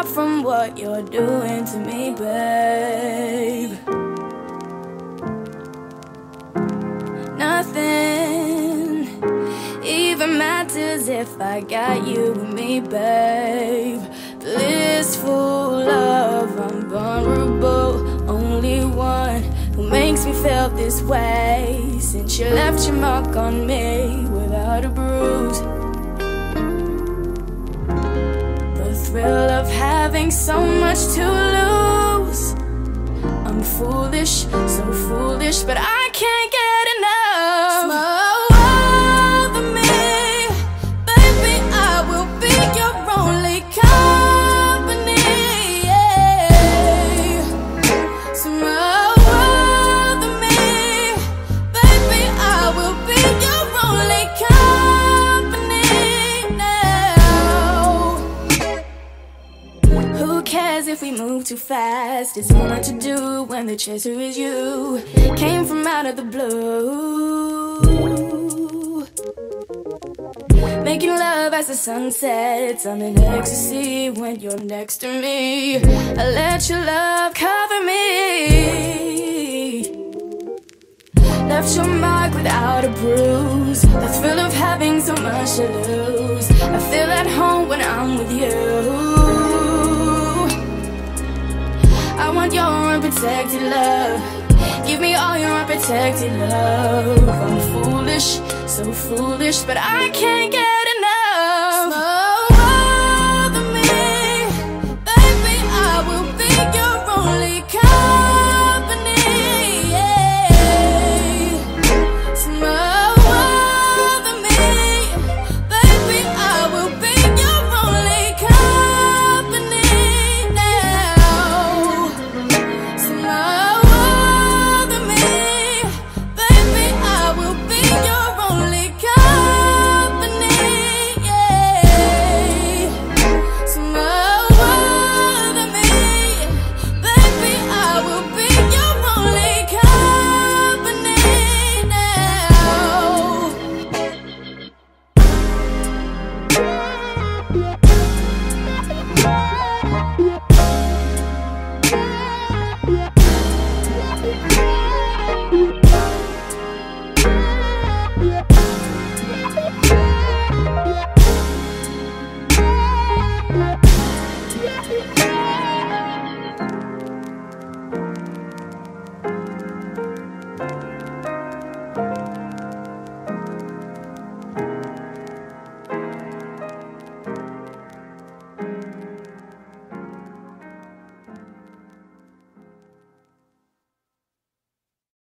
stop from what you're doing to me, babe. Nothing even matters if I got you with me, babe. Blissful love, I'm vulnerable. Only one who makes me feel this way, since you left your mark on me without a bruise. The thrill of having so much to lose. I'm foolish, so foolish, but I can't get enough. Small world of me, baby, I will be your only company, yeah. Small world of me, baby, I will be your only company now. Who cares if we move too fast? It's so much to do when the chaser is you. Came from out of the blue, making love as the sun sets. I'm in ecstasy when you're next to me. I let your love cover me. Left your mark without a bruise. The thrill of having so much to lose. I feel at home when I'm with you. I want your unprotected love. Give me all your unprotected love. I'm foolish, so foolish, but I can't get enough. Small world of me, baby, I will be your only company, yeah. Small world of me, baby, I will be your only company now. Small world of me, baby, I will be your only company, yeah. Small world of me, baby, I will be your only company now.